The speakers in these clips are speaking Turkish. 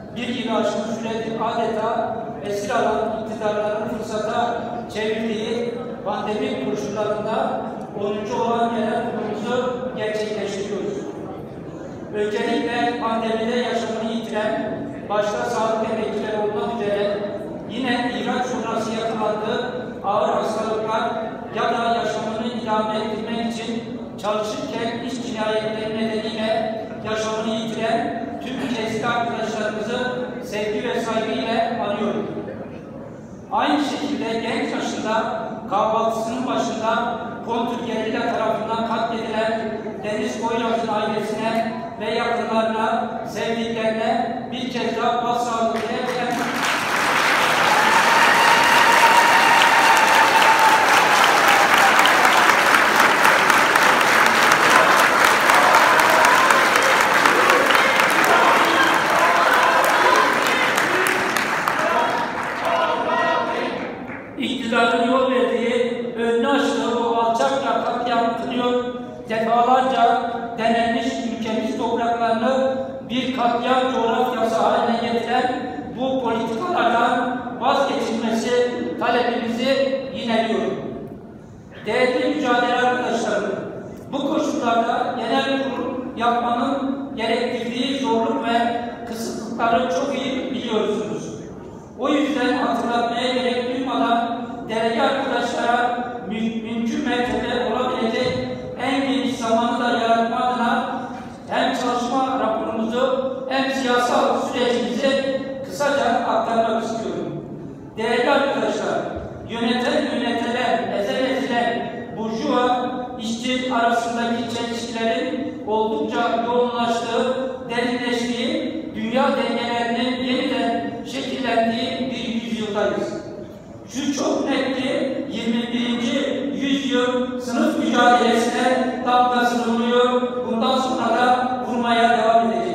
bir yılı aşkın süredir adeta esir alan iktidarların fırsata çevirdiği pandemi koşullarında 10. olan genel kurulumuzu gerçekleştiriyoruz. Öncelikle pandemide yaşamını yitiren, başta sağlık emekçileri olmak üzere yine ihraç sonrası yakalandığı ağır hastalıklar ya da yaşamını idame ettirmek için çalışırken iş cinayetleri nedeniyle yaşamını yitiren tüm keskin arkadaşlarımızı sevgi ve saygıyla anıyorum. Aynı şekilde genç yaşında kahvaltısının başında kontrgerilla tarafından katledilen Deniz Koyraz'ın ailesine ve yakınlarına, sevdiklerine bir kez daha başsağlığı dilerken iktidarın yol verdiği, önünü açtığı o alçakça katliamı kınıyor, defalarca denenmiş ülkemiz topraklarını bir katliam coğrafyası haline getiren bu politikalardan vazgeçilmesi talebimizi yineliyorum. Değerli mücadele arkadaşlarım, bu koşullarda genel kurul yapmanın gerektirdiği zorluk ve kısıtlıkları çok iyi biliyorsunuz. O yüzden hatırlatmaya gerek duymadan delege arkadaşlara mümkün mertebe olabilecek en geniş zamanı da yaratma adına hem çalışma raporumuzu hem siyasal sürecimizi kısaca aktarmak istiyorum. Değerli arkadaşlar, yönetilen, ezilen burjuva, işçi arasındaki çelişkilerin oldukça yoğunlaştığı, derinleştiği, dünya dengelerinin yeniden şekillendiği bir yüzyıldayız. Şu çok net ki 21. yüzyıl sınıf mücadelesine damgasını vuruyor, bundan sonra da vurmaya devam edecek.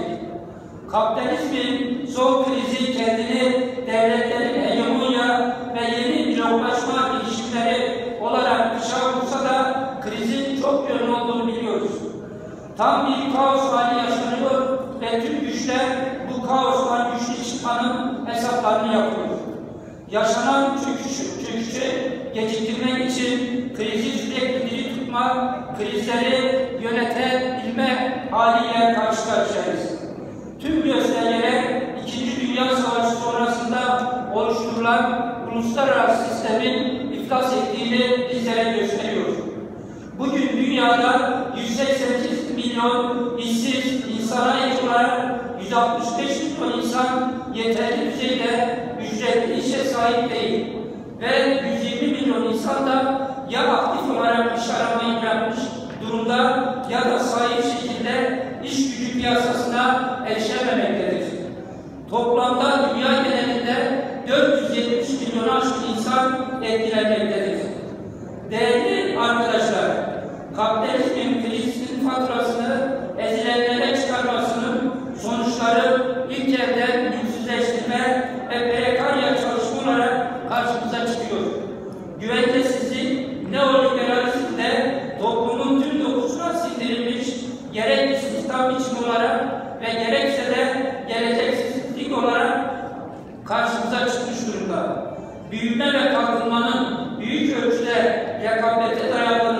Kapitalizmin son krizi kendini devletlerin hegemonya ve yeni bloklaşma girişimleri olarak dışa vursa da krizin çok yönlü olduğunu biliyoruz. Tam bir kaos hali yaşanıyor ve tüm güçler bu kaostan güçlü çıkmanın hesaplarını yapıyor. Yaşanan çöküşü geciktirmek için krizi sürekli diri tutma, krizleri yönetebilme haliyle karşı karşıyayız. Tüm göstergeler 2. Dünya Savaşı sonrasında oluşturulan uluslararası sistemin iflas ettiğini bizlere gösteriyor. Bugün dünyada 188 milyon işsiz insana ek olarak 165 milyon insan yeterli düzeyde ücretli işe sahip değil ve 120 milyon insan da ya aktif olarak iş aramayı bırakmış durumda ya da sahip şekilde iş gücü piyasasına erişememektedir. Toplamda dünya genelinde 470 milyon aşkın insan etkilenmektedir. Değerli arkadaşlar, kapitalizmin krizinin faturasını ezilenlere çıkarmasının sonuçları ilk elden güçsüzleştirme ve prekarya çalışma olarak karşımıza çıkıyor. Güvencesizlik, neoliberalizmde toplumun tüm dokusuna sindirilmiş gerek istihdam biçimi olarak ve gerekse de geleceksizlik olarak karşımıza çıkmış durumda. Büyüme ve kalkınmanın büyük ölçüde rekabete dayalı